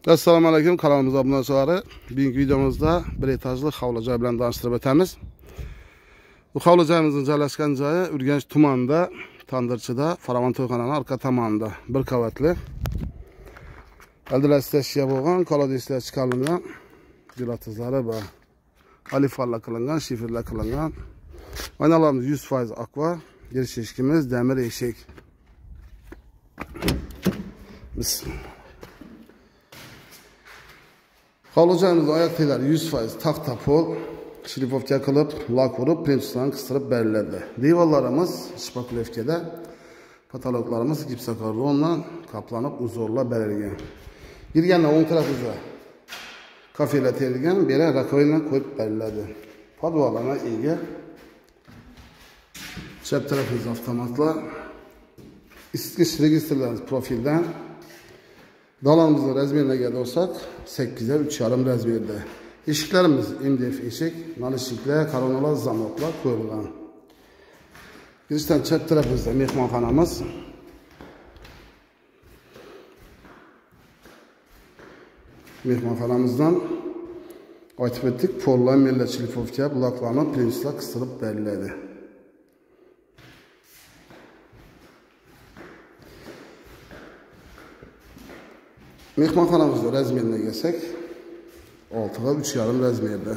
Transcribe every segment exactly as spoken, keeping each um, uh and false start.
Assalomu alaykum, kanalımıza abunə olasınız. Bugünkü videomuzda bir etajlı havlu joy bilan tanıştırıb o'tamiz. Bu havlu joyimizin joylashgan joyi Urganch tumanida, Tandırçıda, Faravan to'yxonaning orqa tomonida, bir qavatli. Aldilar stashiya bo'lgan, kolodeslar chiqarilgan, gratizlari va alifalla qilingan, shifrlar qilingan. Oynalarimiz yuz foiz akva, girish eshigimiz demir eshik. Bismillah. Havlu joyimizda oyoq teglari yuz foiz taxta pol, şlifovka qilib, lak urib, prinsiplarni qistirib beriladi. Devorlarimiz shpaklevkada, patologlarimiz gipsokarbondan qaplanib, uzorlar berilgan. Girganda o'ng tarafimizda kafelar terilgan, beri rakovina qo'yib beriladi. Podvallarga ega. Chap tarafimizda avtomatlar, isitgich registrlarimiz profildan. Dalamızın razmerine geldi olsak sekize üç yarım razmerde. Eşiklerimiz M D F eşik, nalışıklar, koronalar, zamoklar koyulan. Girişten çap tarafımızda mehmanxonamiz. Mehmanxonamizdan aytib etdik, pollar, mellar, şlifovka, bulaklarni prinsiplar qistirib beriladi. Mehmanxonamizda razmerine gelsek oltiga uch yarim razmerde.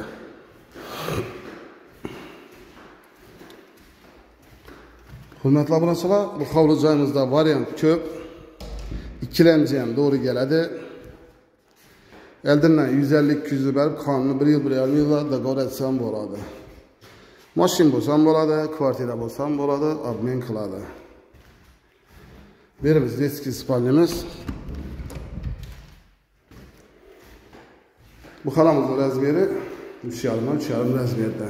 Hurmatli obunachilar, bu havlu joyimizda variant ko'p. Ikkilamchi ham to'g'ri keladi. Eldindan yuz ellik ikki yuz berib, qonuni bir yil bir yarim yilda dekoratsiya bo'ladi. Mashin bo'lsa ham bo'ladi, kvartira bo'lsa ham bo'ladi, obmen qiladi. Berimiz detskiy spalnimiz. Bu xonamizning razmeri uch yarim uch yarim razmerda.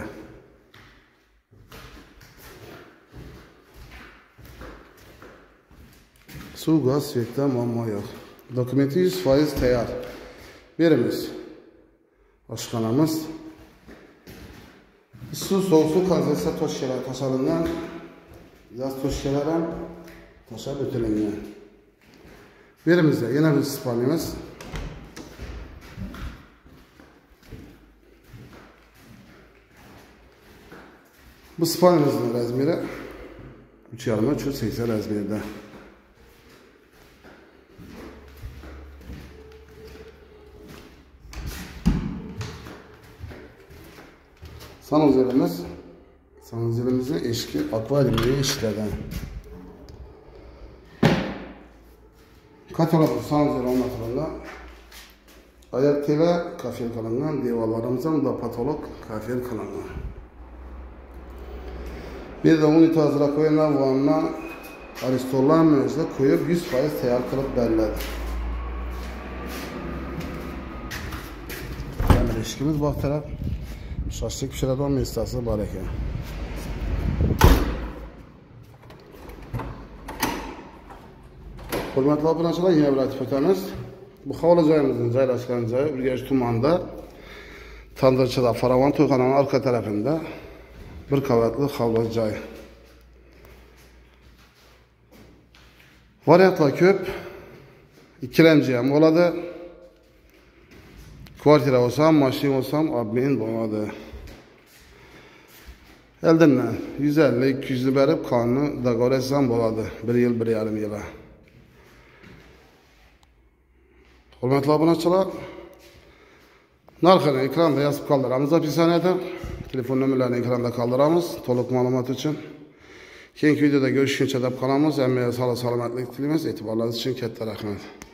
Suv, gaz, svetda muammo yo'q. Dokumenti yuz foiz tayyor. Berimiz. Oshxonamiz. Suv, sovuq suv kanalizatsiya toshchalar tashalingan. Yoz toshchalar ham tashab o'tilgan. Berimizda yana bir spalnimiz. Bu spalnimizin razmeri uch yarim uch yuz sakson razmerda. Sanuzerimiz, sanuzerimizin eshigi akvariumli eshiklardan. Katalog sanuzer o'rnatilgan. Oyoq tela kafel qilingan, devorlarimizda unda patolog kafel qilingan. Bir de unitoz rakovina vanna aristolarni o'zida qo'yib yuz foiz tayyor qilib beriladi. Demir eshigimiz bu taraf shoshlik pishiradigan mestasi bor ekan. Hurmatli obunachilar, yana bir aytib o'tamiz. Bu havlu joyimizning joylashgan joyi Urganch tumanida, Tandırçıda, Faravan to'yxonaning orqa tarafida. Bir qavatli havlu joy. Variantlar ko'p. Ikkilamchi ham bo'ladi. Kvartira bo'lsa ham, mashin bo'lsa ham obmen bo'ladi. Eldindan yuz ellik ikki yuz berib, qonuni dekoratsiya ham bo'ladi. bir yil bir yarim yilga. Hurmatli obunachilar, narxini ekranda yozib qoldiramiz opisiyaniyada. Telefon nomerlerini ekranda kaldıramiz. To'liq ma'lumot uchun. Keyingi videoda görüşguncha deb qolamiz. Hammaga sog' salomatlik tilaymiz. E'tiborlaringiz uchun katta rahmat.